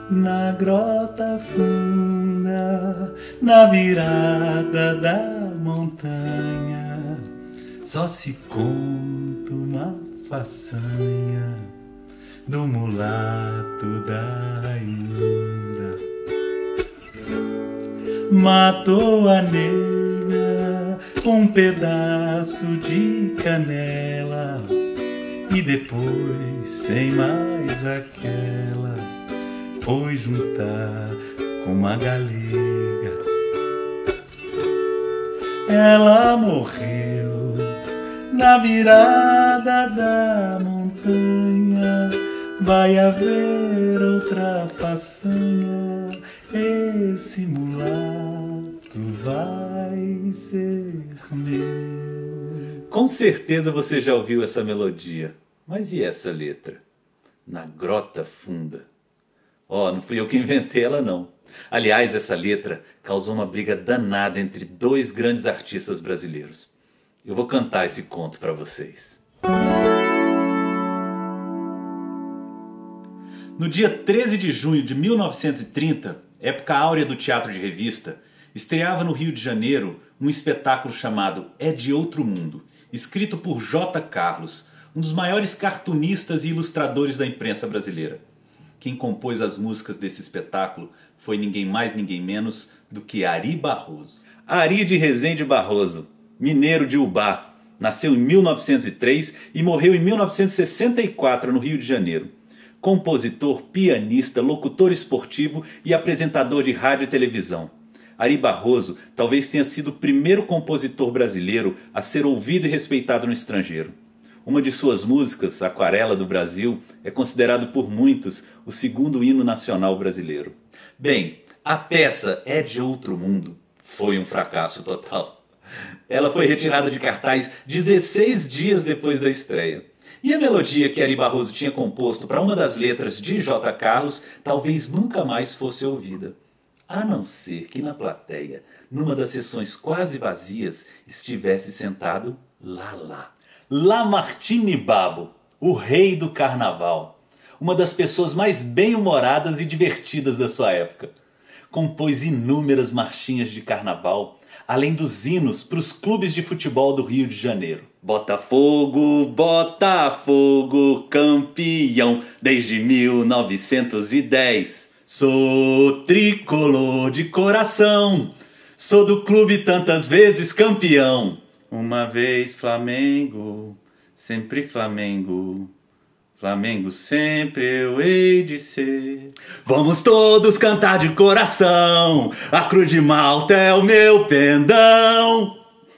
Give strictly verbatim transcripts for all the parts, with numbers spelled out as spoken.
na grota funda, na virada da montanha, só se conta uma façanha do mulato da imunda. Matou a nega com um pedaço de canela e depois, sem mais aquela, foi juntar com uma galega. Ela morreu na virada da montanha. Vai haver outra façanha, esse mulato vai ser meu. Com certeza você já ouviu essa melodia, mas e essa letra? Na grota funda. Ó, oh, não fui eu que inventei ela não. Aliás, essa letra causou uma briga danada entre dois grandes artistas brasileiros. Eu vou cantar esse conto para vocês. No dia treze de junho de mil novecentos e trinta, época áurea do teatro de revista, estreava no Rio de Janeiro um espetáculo chamado É de Outro Mundo, escrito por J. Carlos, um dos maiores cartunistas e ilustradores da imprensa brasileira. Quem compôs as músicas desse espetáculo foi ninguém mais, ninguém menos do que Ari Barroso. Ari de Rezende Barroso, mineiro de Ubá, nasceu em mil novecentos e três e morreu em mil novecentos e sessenta e quatro no Rio de Janeiro. Compositor, pianista, locutor esportivo e apresentador de rádio e televisão. Ari Barroso talvez tenha sido o primeiro compositor brasileiro a ser ouvido e respeitado no estrangeiro. Uma de suas músicas, Aquarela do Brasil, é considerado por muitos o segundo hino nacional brasileiro. Bem, a peça É de Outro Mundo foi um fracasso total. Ela foi retirada de cartaz dezesseis dias depois da estreia. E a melodia que Ari Barroso tinha composto para uma das letras de J. Carlos talvez nunca mais fosse ouvida. A não ser que na plateia, numa das sessões quase vazias, estivesse sentado Lala. Lamartine Babo, o rei do carnaval. Uma das pessoas mais bem-humoradas e divertidas da sua época. Compôs inúmeras marchinhas de carnaval, além dos hinos para os clubes de futebol do Rio de Janeiro. Botafogo, Botafogo, campeão desde mil novecentos e dez. Sou tricolor de coração, sou do clube tantas vezes campeão. Uma vez Flamengo, sempre Flamengo, Flamengo sempre eu hei de ser. Vamos todos cantar de coração, a Cruz de Malta é o meu pendão.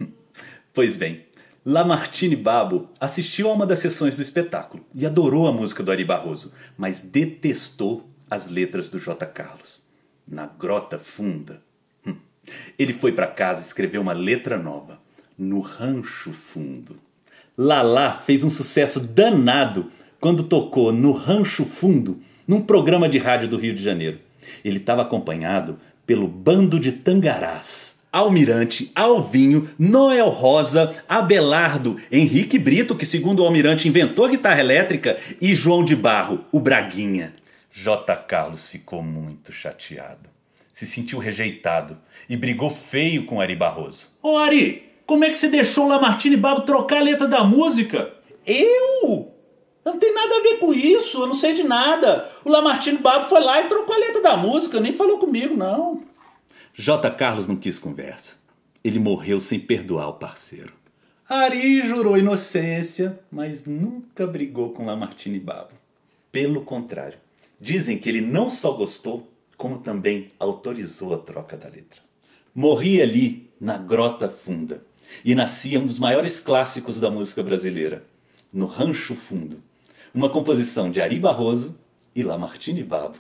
Pois bem, Lamartine Babo assistiu a uma das sessões do espetáculo e adorou a música do Ari Barroso, mas detestou as letras do J. Carlos. Na grota funda. Hum. Ele foi para casa e escreveu uma letra nova. No Rancho Fundo. Lala fez um sucesso danado quando tocou no Rancho Fundo, num programa de rádio do Rio de Janeiro. Ele estava acompanhado pelo Bando de Tangarás. Almirante, Alvinho, Noel Rosa, Abelardo, Henrique Brito, que segundo o Almirante inventou a guitarra elétrica, e João de Barro, o Braguinha. J. Carlos ficou muito chateado. Se sentiu rejeitado e brigou feio com Ari Barroso. Ô Ari, como é que você deixou o Lamartine Babo trocar a letra da música? Eu? Não tem nada a ver com isso, eu não sei de nada. O Lamartine Babo foi lá e trocou a letra da música, nem falou comigo, não. J. Carlos não quis conversa. Ele morreu sem perdoar o parceiro. Ari jurou inocência, mas nunca brigou com Lamartine Babo. Pelo contrário, dizem que ele não só gostou, como também autorizou a troca da letra. Morria ali, na grota funda, e nascia um dos maiores clássicos da música brasileira, No Rancho Fundo, uma composição de Ari Barroso e Lamartine Babo.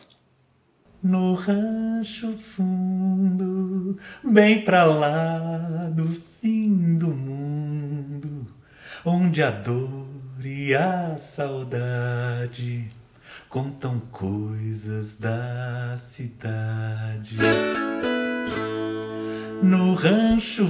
No rancho fundo, bem pra lá do fim do mundo, onde a dor e a saudade contam coisas da cidade. No rancho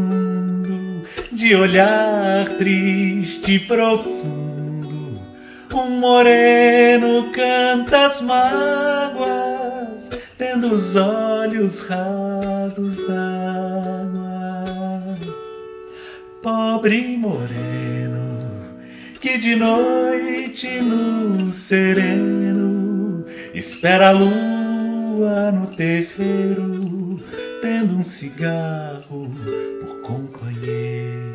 fundo, de olhar triste e profundo, Um moreno canta as mágoas, tendo os olhos rasos d'água. Pobre moreno, que de noite no sereno espera a lua no terreiro, tendo um cigarro por companheiro.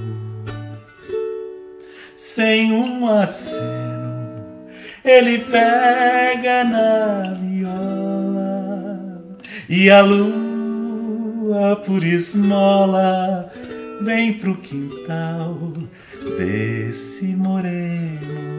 Sem um aceno, ele pega na viola, e a lua por esmola vem pro quintal desse moreno.